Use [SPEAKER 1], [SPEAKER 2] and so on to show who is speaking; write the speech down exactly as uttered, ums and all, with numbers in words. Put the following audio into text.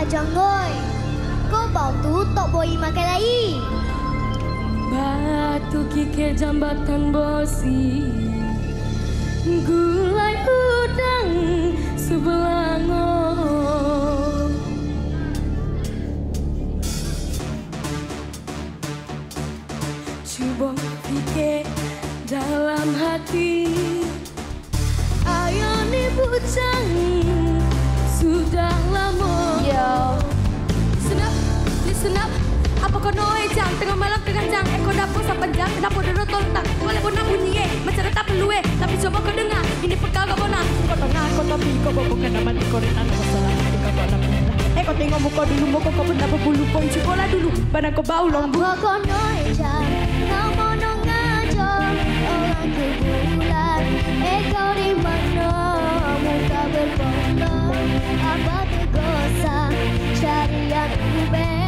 [SPEAKER 1] Jangoy, kau bau tu tok boi makan lagi.
[SPEAKER 2] Batu kike jambatan bosi, gulai udang sebelango. Coba pikir dalam hati, ayo nih bujang sudah lama.
[SPEAKER 3] Yo,
[SPEAKER 2] Senap, listen up. Apa kau noe jang tengah malam tengah jang eh kau dapur sapan jang dapur dono toltang boleh pun bunyi eh macam tak perlu eh tapi coba kau dengar ini pekal kau bona kau tengah kau tapi kau bawa bukan nama di koretan masalah di kau nak eh kau tengok muka dulu muka kau benda berbulu kau sekolah dulu badan kau bau long bu
[SPEAKER 1] Kau noe jang, kau mau ngajar orang kebulan. Eh kau di mana muka berbondong, apa tergosa cari yang ubah.